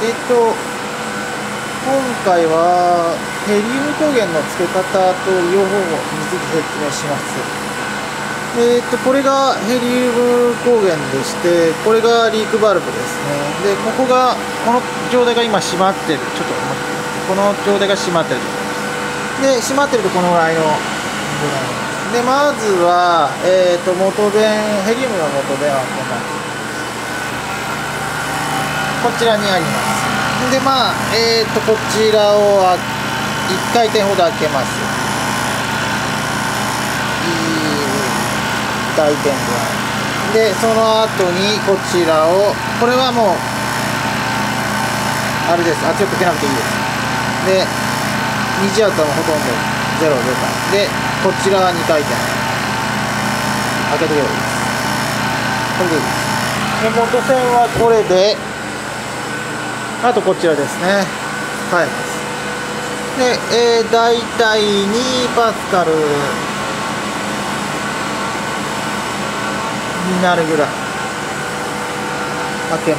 今回はヘリウム光源の付け方と利用方法について説明します。これがヘリウム光源でして、これがリークバルブですね。で、この状態が今閉まってる。ちょっと待って、この状態が閉まってるところです。で、閉まってるとこのぐらいの状態で、まずは、元弁、ヘリウムの元弁はこんなこちらにあります。で、こちらを1回転ほど開けます。1回転ぐらい。で、その後にこちらを、これはもう、あれです。圧力かけなくていいです。で、二次圧はもうほとんど0状態。で、こちらは2回転。開けてくればいいです。これでいいです。で、元線はこれで、あとこちらですね。変えます。で、だいたい2パスカルになるぐらい開けます。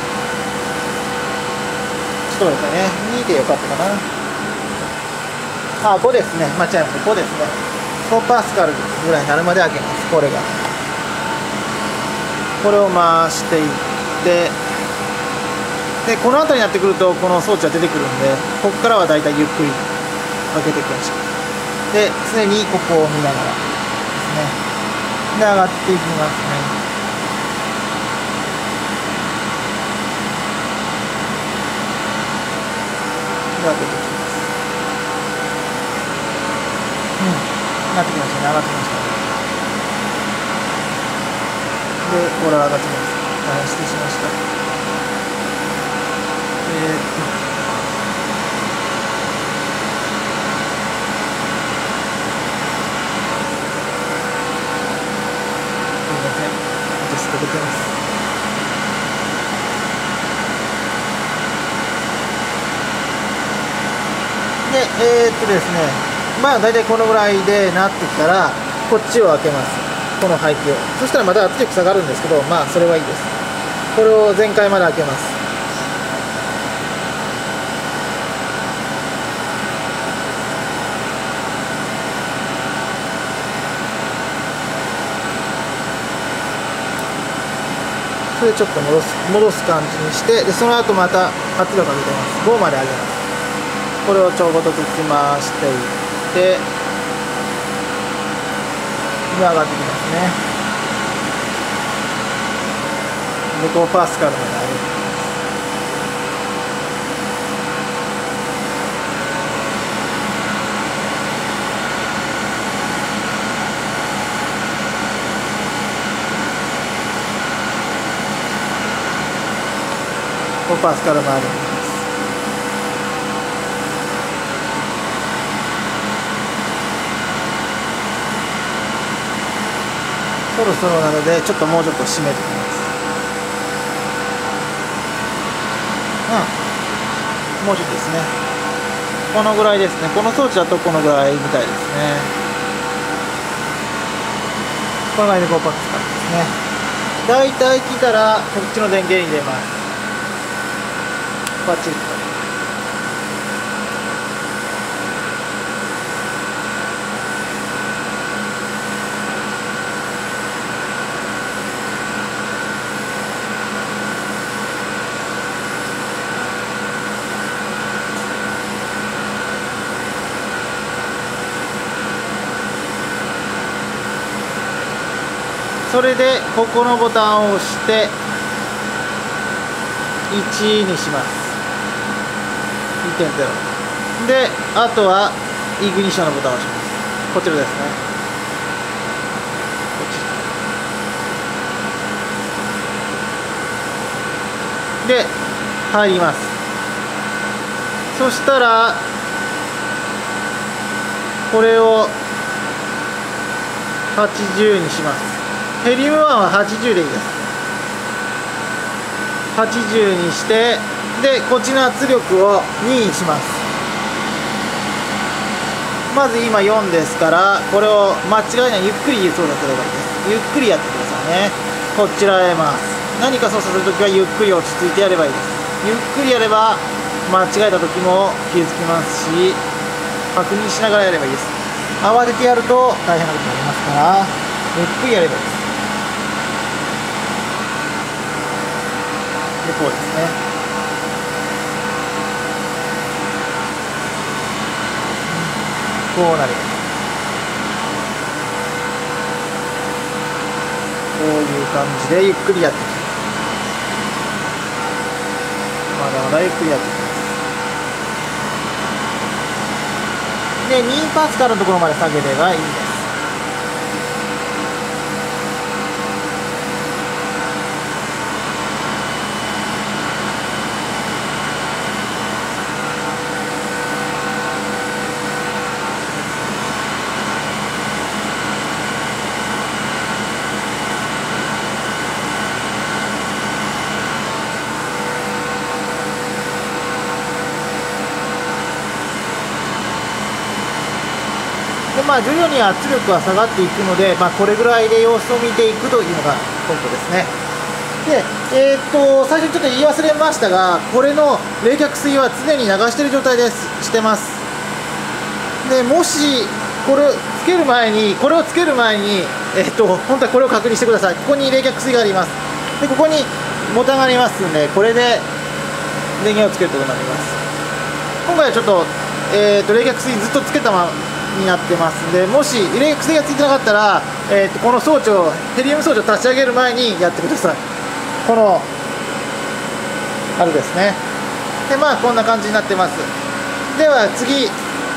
ちょっと待ってくださいね。2でよかったかな。5ですね。間違えました。5ですね。5パスカルぐらいになるまで開けます。これを回していって、で、この辺りになってくるとこの装置が出てくるんで、ここからはだいたいゆっくり開けていきましょう。で、常にここを見ながらですね。で、上がっていきますね。で、開けていきます。なってきましたね。上がってきましたね。で、これ上がってきます。失礼しました。すいません。私溶けてます。で、ですね、だいたいこのぐらいでなってきたら、こっちを開けます。この排気を。そしたらまた圧力下がるんですけど、それはいいです。これを全開まで開けます。それでちょっと戻す感じにして、でその後また圧力を上げてます。5まで上げます。これをちょうどずつ回していって、で上がってきますね。で5パスカルまで上げていきます。5パスカルまで上げます。そろそろなのでちょっともうちょっと締めていきます。もうちょっとですね。このぐらいですね。この装置だとこのぐらいみたいですね。このぐらいで5パスカルですね。だいたい来たらこっちの電源に入れます。バチッと。それでここのボタンを押して1にします。2.0 で、あとはイグニッションのボタンを押します。こちらですね。で入ります。そしたらこれを80にします。ヘリウム1は80でいいです。80にして、でこっちの圧力を2にします。まず今4ですから、これを間違いないゆっくり操作すればいいです。ゆっくりやってくださいね。こちらへます。何か操作するときはゆっくり落ち着いてやればいいです。 ゆっくりやれば間違えた時も気づきますし、確認しながらやればいいです。慌ててやると大変なことになりますから、ゆっくりやればいいです。で、こうですね。こうなります。こういう感じでゆっくりやっていきます。まだまだゆっくりやっていきます。で、2パスカルのところまで下げればいいです。で、まあ、徐々に圧力は下がっていくので、まあ、これぐらいで様子を見ていくというのがポイントですね。で、最初にちょっと言い忘れましたが、これの冷却水は常に流している状態です。してます。で、もし、これをつける前に、本当はこれを確認してください。ここに冷却水があります。で、ここにボタンがありますんで、これで電源をつけることになります。今回はちょっと、冷却水ずっとつけたままになってますんで、もし冷却水がついてなかったら、この装置をヘリウム装置を立ち上げる前にやってください。このあれですね。で、まあこんな感じになってます。では次、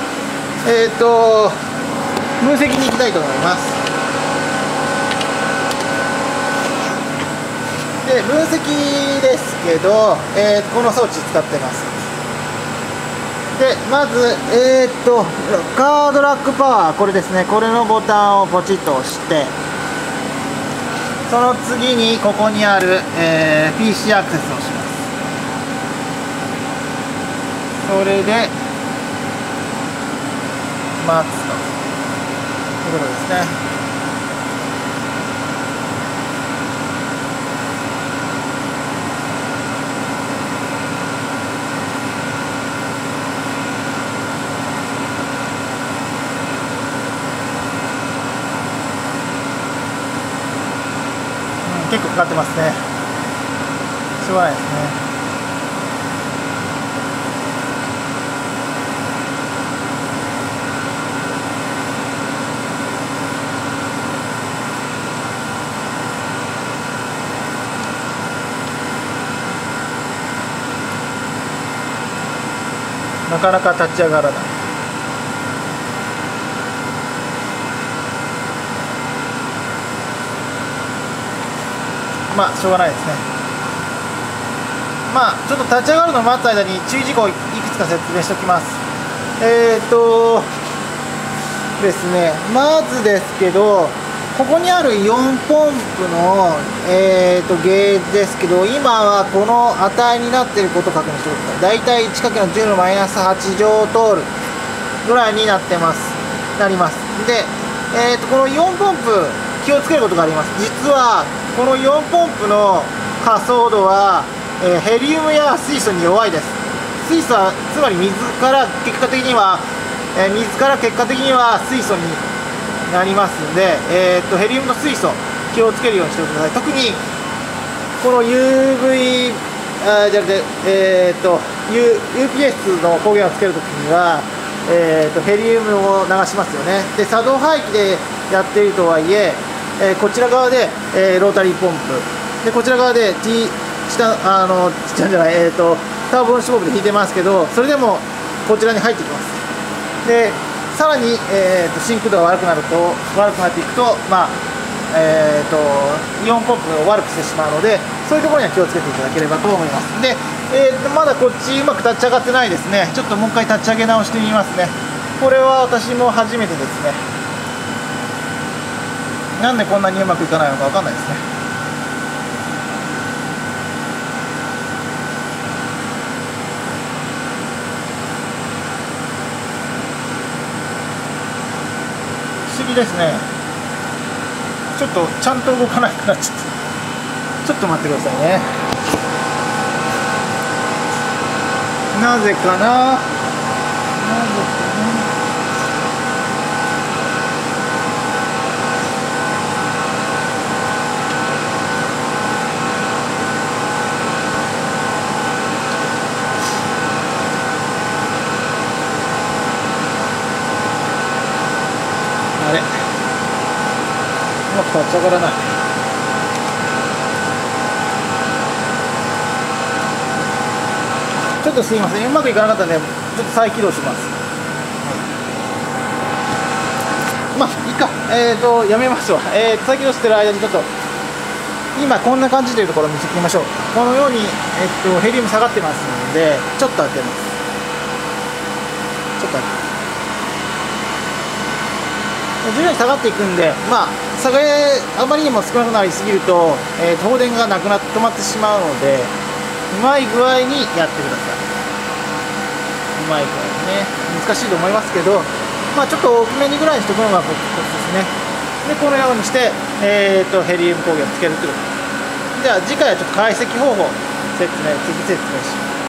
分析に行きたいと思います。で、分析ですけど、この装置使ってます。で、まず、カードラックパワー、これですね、これのボタンをポチッと押して、その次にここにある、PC アクセスをします。それで、待つということですね。結構かかってますね。しょうがないですね。なかなか立ち上がらない。まあしょうがないですね。まあちょっと立ち上がるのを待つ間に注意事項をいくつか説明しておきます。ですね、まずですけど、ここにある4ポンプの、ゲージですけど、今はこの値になっていることを確認してください。だいたい 1×10 のマイナス8乗通るぐらいになってます。なります。で、この4ポンプ気をつけることがあります。実はこの4ポンプの可塑度は、ヘリウムや水素に弱いです。水素はつまり水から結果的には水素になりますので、ヘリウムと水素気をつけるようにしてください。特にこの UPS の光源をつけるときには、ヘリウムを流しますよね。で、作動排気でやっているとはいえ、こちら側で、ロータリーポンプで、こちら側でターボンシボブで引いてますけど、それでもこちらに入ってきます。で、さらに、シンク度が悪くなっていくと、イオンポンプを悪くしてしまうので、そういうところには気をつけていただければと思います。で、まだこっちうまく立ち上がってないですね。ちょっともう一回立ち上げ直してみますね。これは私も初めてですね。なんでこんなにうまくいかないのかわかんないですね。不思議ですね。ちょっとちゃんと動かなくなっちゃった。ちょっと待ってくださいね。 なぜかな。あれ、うまく立ち上がらない。ちょっとすいません、うまくいかなかったんで、ちょっと再起動します。まあいいか、やめますわ。再起動してる間にちょっと今こんな感じというところを見ていきましょう。このように、ヘリウム下がってますので、ちょっと開けます。ちょっと開けます。徐々に下がっていくんで、まああまりにも少なくなりすぎると、放電がなくなって止まってしまうので、うまい具合にやってください。うまい具合にね、難しいと思いますけど、まあちょっと大きめにぐらいにしておくのがコツですね。でこのようにして、ヘリウム光源をつけるということ。じゃあ次回はちょっと解析方法次説明します。